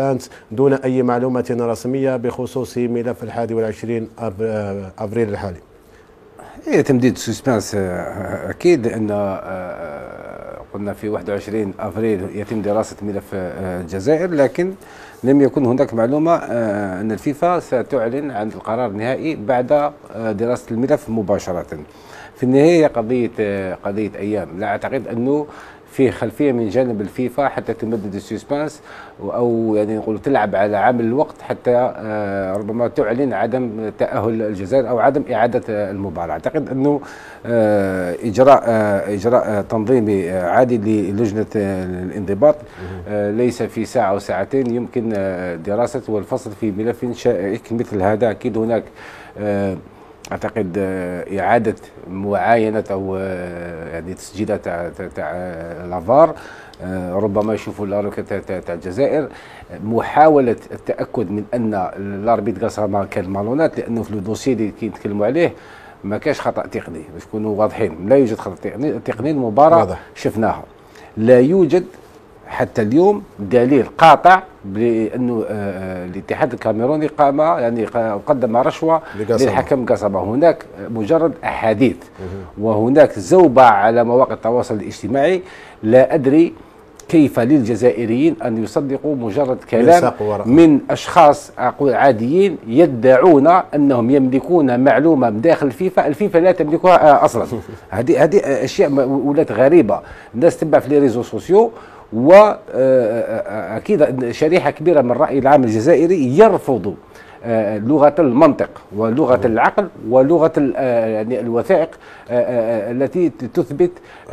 ديفانس دون أي معلومة رسمية بخصوص ملف 21 أفريل الحالي. هي تمديد سسبانس أكيد، لأن قلنا في 21 أفريل يتم دراسة ملف الجزائر، لكن لم يكن هناك معلومة أن الفيفا ستعلن عن القرار النهائي بعد دراسة الملف مباشرة. في النهاية قضية أيام. لا أعتقد أنه فيه خلفية من جانب الفيفا حتى تمدد السسبانس، أو يعني نقول تلعب على عامل الوقت حتى ربما تعلن عدم تأهل الجزائر أو عدم إعادة المباراة. أعتقد أنه إجراء تنظيمي عادي للجنة الانضباط ليس في ساعة أو ساعتين يمكن دراسة والفصل في ملف شائك مثل هذا. أكيد هناك أعتقد إعادة معاينة أو يعني تسجيلات تاع لافار، ربما يشوفوا اللاروكة تاع الجزائر، محاولة التأكد من أن الاربيت قاسما كان مالونات، لأنه في الدوسي اللي كيتكلموا عليه ما كاش خطأ تقني، باش نكونوا واضحين، لا يوجد خطأ تقني. المباراة شفناها، لا يوجد حتى اليوم دليل قاطع بأنه الاتحاد الكاميروني قام يعني قدم رشوة للحكم قاسما. هناك مجرد أحاديث، وهناك زوبعة على مواقع التواصل الاجتماعي. لا أدري كيف للجزائريين أن يصدقوا مجرد كلام من أشخاص أقول عاديين يدعون أنهم يملكون معلومة من داخل الفيفا لا تملكها أصلا. هذه أشياء ولات غريبة. الناس تتبع في لي ريزو سوسيو، وأكيد شريحة كبيرة من الرأي العام الجزائري يرفض لغة المنطق ولغة العقل ولغة يعني الوثائق التي تثبت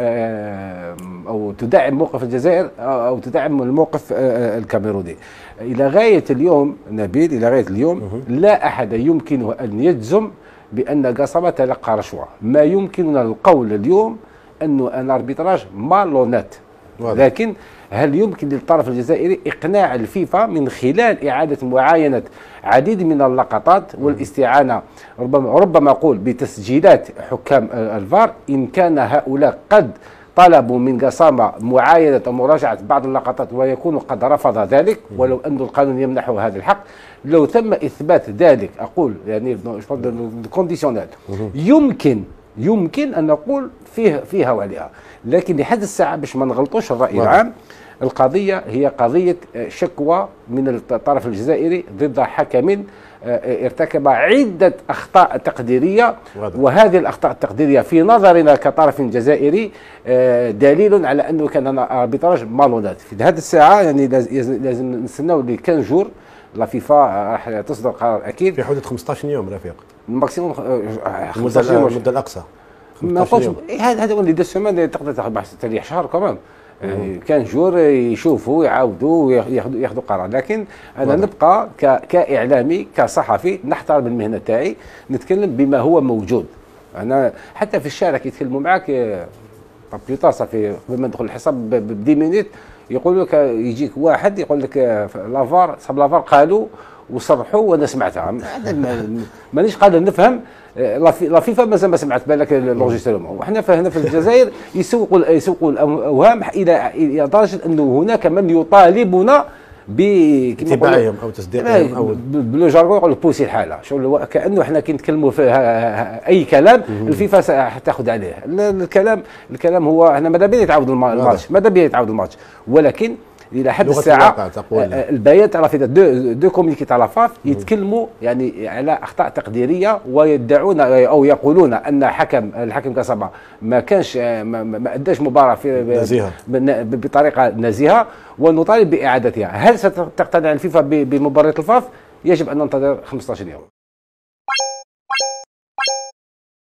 أو تدعم موقف الجزائر أو تدعم الموقف الكاميروني. إلى غاية اليوم نبيل، إلى غاية اليوم لا أحد يمكنه أن يجزم بأن قاسما تلقى رشوة. ما يمكننا القول اليوم أنه الاربيتراج مالونات، لكن هل يمكن للطرف الجزائري إقناع الفيفا من خلال إعادة معاينة عديد من اللقطات والاستعانة ربما أقول بتسجيلات حكام الفار، إن كان هؤلاء قد طلبوا من قاسما معاينة أو مراجعة بعض اللقطات ويكون قد رفض ذلك، ولو أن القانون يمنحه هذا الحق. لو تم إثبات ذلك أقول يعني كونديسيونيل يمكن أن نقول فيها وعليها، لكن لحد الساعة باش ما نغلطوش الرأي العام، القضية هي قضية شكوى من الطرف الجزائري ضد حكم ارتكب عدة أخطاء تقديرية، وهذه الأخطاء التقديرية في نظرنا كطرف جزائري دليل على أنه كان اربيتراج مالونات. في هذه الساعة يعني لازم نستناو ل 15 جور لا فيفا راح تصدر قرار أكيد في حدود 15 يوم رفيق، الماكسيموم 15 يوم المدة الأقصى. ما قلتش هذا اللي دو سيمان تقدر تاخذ بحث تريح شهر كمان. كان جور يشوفوا يعاودوا ياخذوا قرار. لكن انا نبقى كاعلامي كصحفي نحترم المهنه تاعي، نتكلم بما هو موجود. انا حتى في الشارع كي يتكلموا معاك بليطا صافي قبل ما ندخل الحصه ب 10 مينيت يقول لك يجيك واحد يقول لك لافار صحاب لافار قالوا وصرحوا وانا سمعتها. مانيش قادر نفهم. لا فيفا مازال ما سمعت بالك لونجسترمون، وحنا هنا في الجزائر يسوقوا الاوهام الى درجه انه هناك من يطالبنا باتباعهم او تصديقهم او بلو جارغون يقول بوسي الحاله، شغل كانه احنا كي نتكلموا في اي كلام الفيفا حتاخذ عليه. الكلام هو احنا ماذا بينا يتعاود الماتش، ولكن الى حد الساعه البيان تاع دو كومينيكي تاع لافاف يتكلموا يعني على اخطاء تقديريه، ويدعون او يقولون ان الحكم قاسما ما كانش ما اداش مباراه في بطريقه نزيهه، ونطالب باعادتها. هل ستقتنع الفيفا بمباراه الفاف؟ يجب ان ننتظر 15 يوم.